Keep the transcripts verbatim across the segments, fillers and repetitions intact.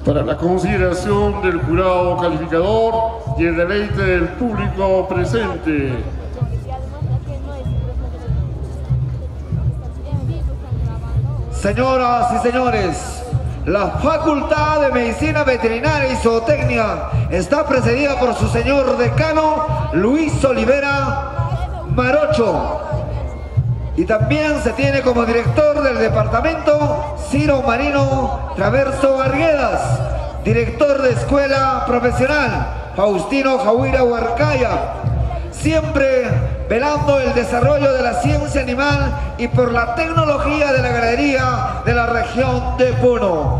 Para la consideración del jurado calificador y el deleite del público presente. Señoras y señores, la Facultad de Medicina Veterinaria y Zootecnia está precedida por su señor decano Luis Olivera Marocho. Y también se tiene como director del departamento Ciro Marino Traverso Arguedas, director de escuela profesional Faustino Jauira Huarcaya, siempre velando el desarrollo de la ciencia animal y por la tecnología de la ganadería de la región de Puno.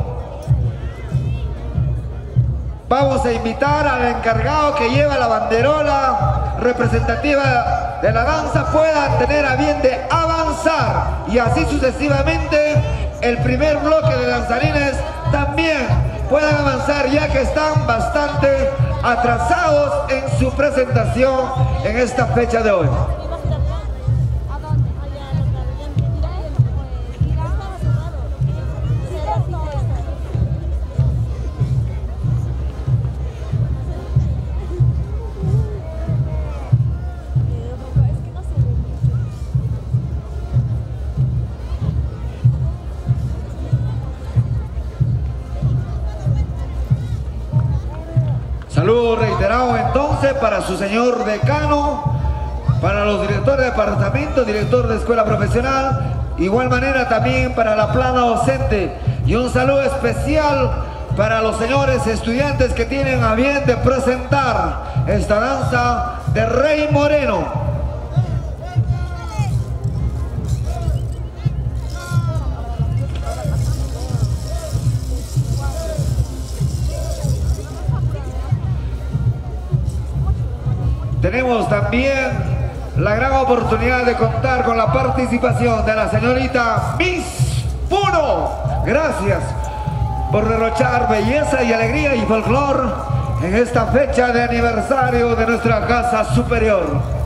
Vamos a invitar al encargado que lleva la banderola representativa de la danza pueda tener a bien de avanzar, y así sucesivamente el primer bloque de danzarines también puedan avanzar, ya que están bastante atrasados en su presentación en esta fecha de hoy. Saludos reiterados entonces para su señor decano, para los directores de departamento, director de escuela profesional, igual manera también para la plana docente, y un saludo especial para los señores estudiantes que tienen a bien de presentar esta danza de Rey Moreno. Tenemos también la gran oportunidad de contar con la participación de la señorita Miss Puno. Gracias por derrochar belleza y alegría y folclor en esta fecha de aniversario de nuestra Casa Superior.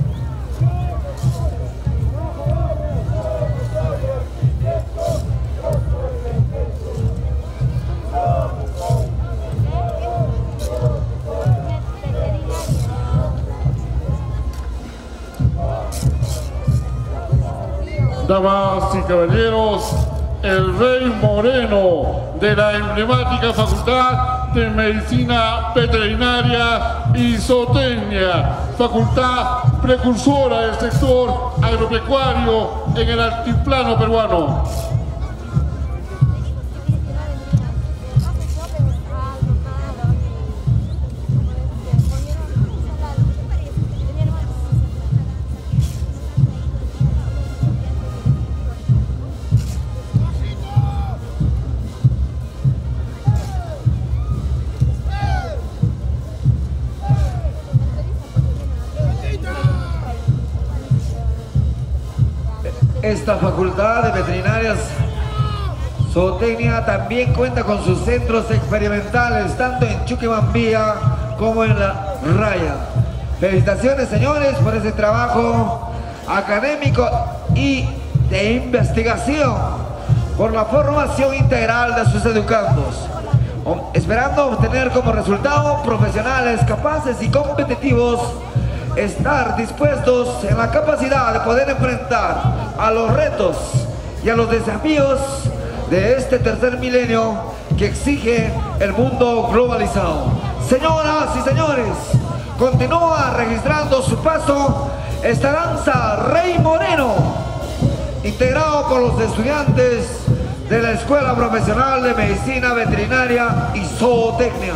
Damas y caballeros, el Rey Moreno de la emblemática Facultad de Medicina Veterinaria y Zootecnia, facultad precursora del sector agropecuario en el altiplano peruano. Esta facultad de veterinarias zootecnia también cuenta con sus centros experimentales, tanto en Chuquibambilla como en La Raya. Felicitaciones, señores, por ese trabajo académico y de investigación, por la formación integral de sus educandos, esperando obtener como resultado profesionales capaces y competitivos, estar dispuestos en la capacidad de poder enfrentar a los retos y a los desafíos de este tercer milenio que exige el mundo globalizado. Señoras y señores, continúa registrando su paso esta danza Rey Moreno, integrado por los estudiantes de la Escuela Profesional de Medicina Veterinaria y Zootecnia.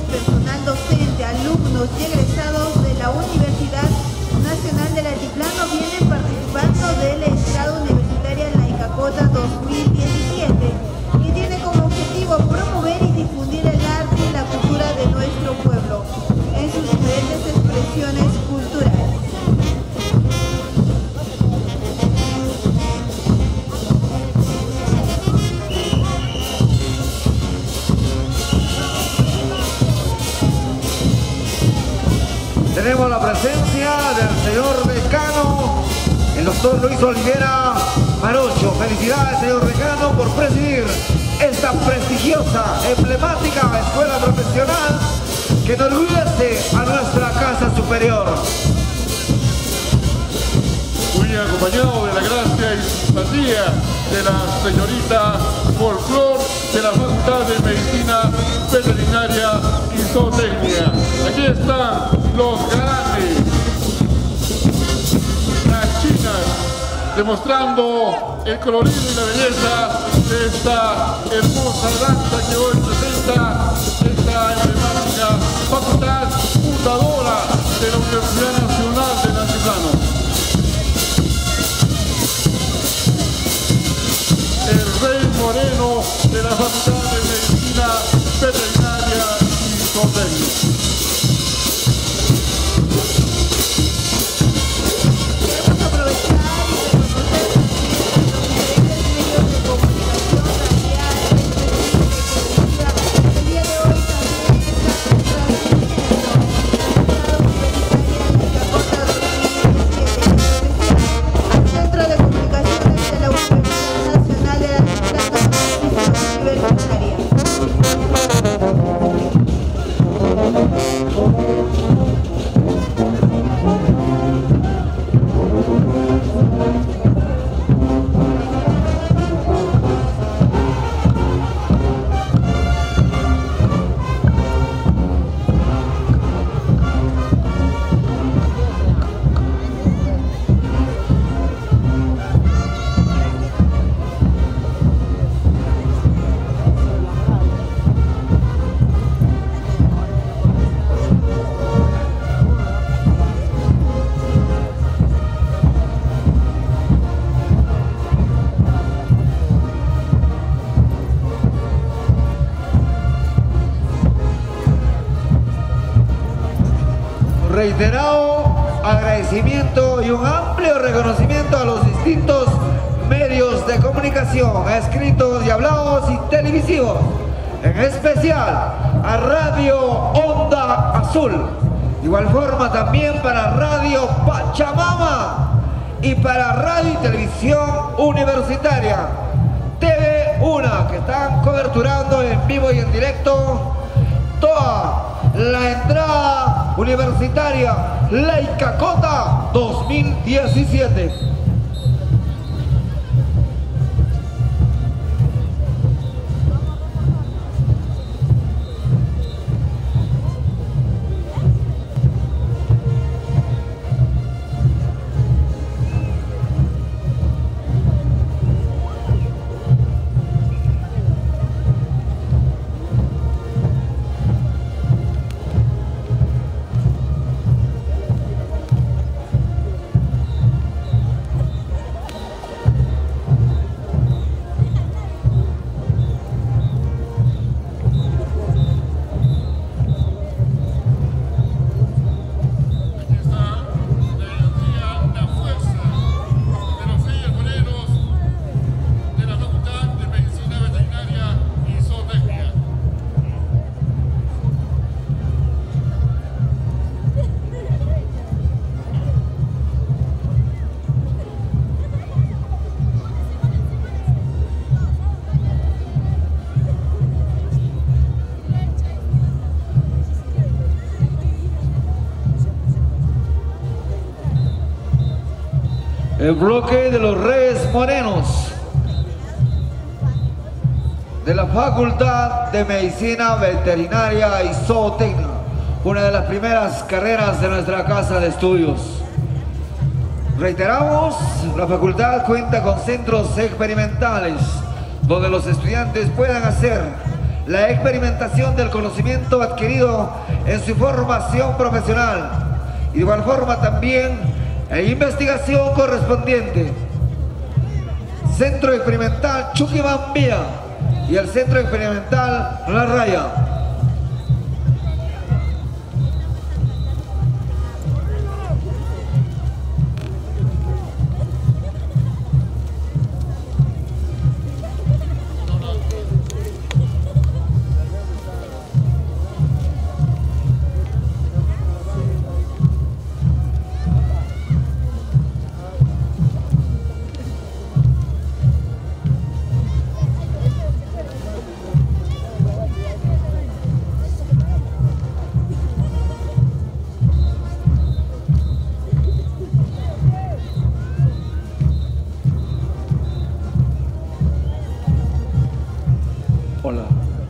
personal docente, alumnos y egresados de la Universidad Nacional del Altiplano vienen participando de la Estrada Universitaria Laicacota dos mil diecisiete y tiene como objetivo promover y difundir el arte y la cultura de nuestro pueblo en sus diferentes expresiones culturales. Tenemos la presencia del señor decano, el doctor Luis Olivera Marocho. Felicidades, señor decano, por presidir esta prestigiosa, emblemática escuela profesional que enorgullece a nuestra casa superior. Muy acompañado de la gracia y simpatía de la señorita Folclor de la Facultad de Medicina Veterinaria y Zootecnia. Aquí están los galanes, las chinas, demostrando el colorido y la belleza de esta hermosa danza que hoy presenta esta emblemática facultad fundadora de la Universidad Nacional del Altiplano. El Rey Moreno de la Facultad de Medicina Veterinaria y Zootecnia. Queremos aprovechar y reconocer los diferentes medios de comunicación radial, televisiva. El día de hoy también estamos transmitiendo la Universitaria Laicacota dos mil diecisiete, en especial al Centro de Comunicaciones de la Universidad Nacional de la Universitaria. Reiterado agradecimiento y un amplio reconocimiento a los distintos medios de comunicación, escritos y hablados y televisivos, en especial a Radio Onda Azul, de igual forma también para Radio Pachamama y para Radio y Televisión Universitaria, T V uno, que están coberturando en vivo y en directo toda la entrada universitaria Laicacota dos mil diecisiete. El bloque de los Reyes Morenos de la Facultad de Medicina Veterinaria y Zootecnia, una de las primeras carreras de nuestra casa de estudios. Reiteramos, la facultad cuenta con centros experimentales donde los estudiantes puedan hacer la experimentación del conocimiento adquirido en su formación profesional y de igual forma también la investigación correspondiente. Centro Experimental Chuquibambía y el Centro Experimental La Raya. Hola.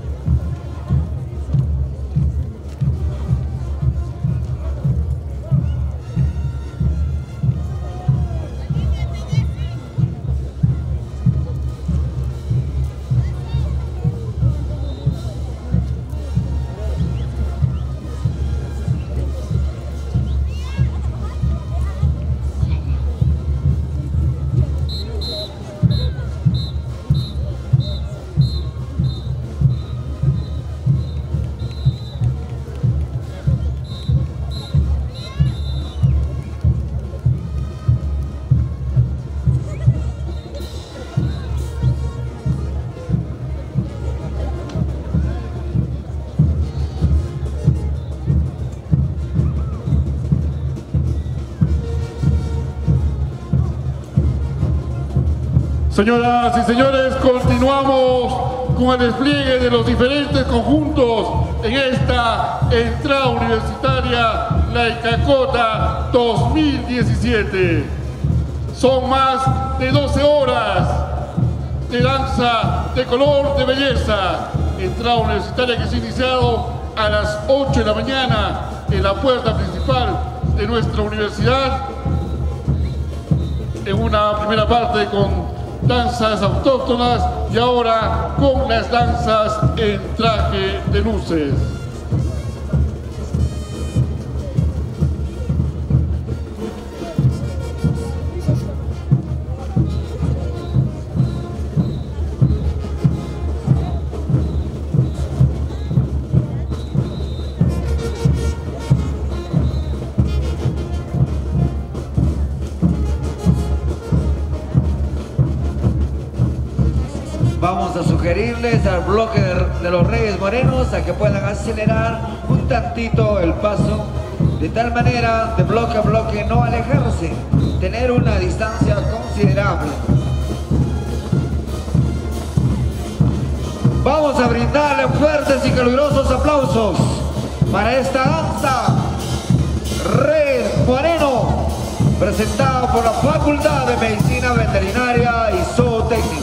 Señoras y señores, continuamos con el despliegue de los diferentes conjuntos en esta entrada universitaria, la Icacota dos mil diecisiete. Son más de doce horas de danza de color de belleza. Entrada universitaria que se ha iniciado a las ocho de la mañana en la puerta principal de nuestra universidad. En una primera parte con danzas autóctonas y ahora con las danzas en traje de luces. Vamos a sugerirles al bloque de los Reyes Morenos a que puedan acelerar un tantito el paso, de tal manera de bloque a bloque no alejarse, tener una distancia considerable. Vamos a brindarle fuertes y calurosos aplausos para esta danza Reyes Moreno, presentada por la Facultad de Medicina Veterinaria y Zootecnia.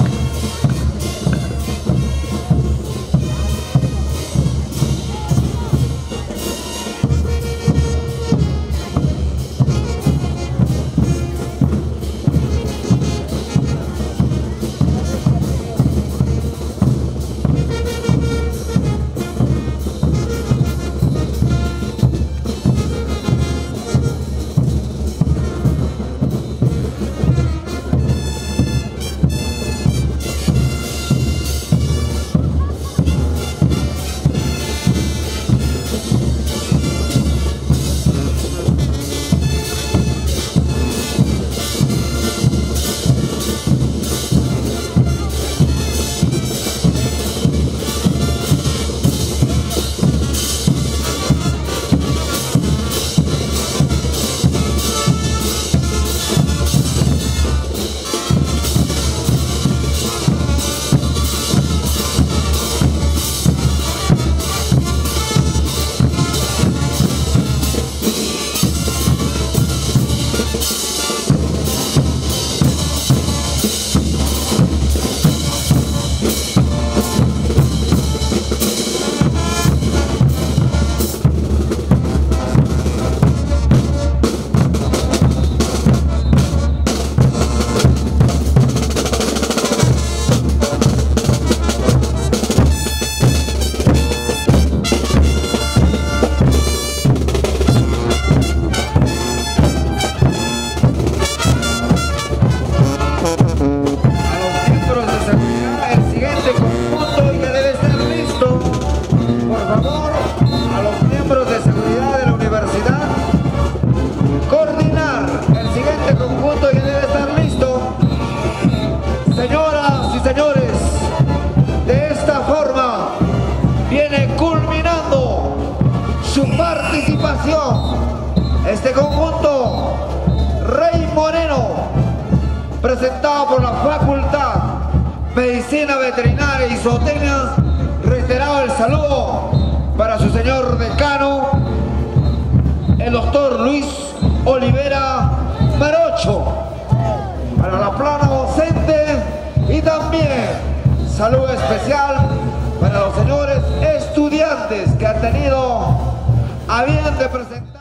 Este conjunto Rey Moreno, presentado por la Facultad Medicina Veterinaria y Zootecnia, reiterado el saludo para su señor decano, el doctor Luis Olivera Marocho, para la plana docente, y también saludo especial para los señores estudiantes que han tenido a bien de presentar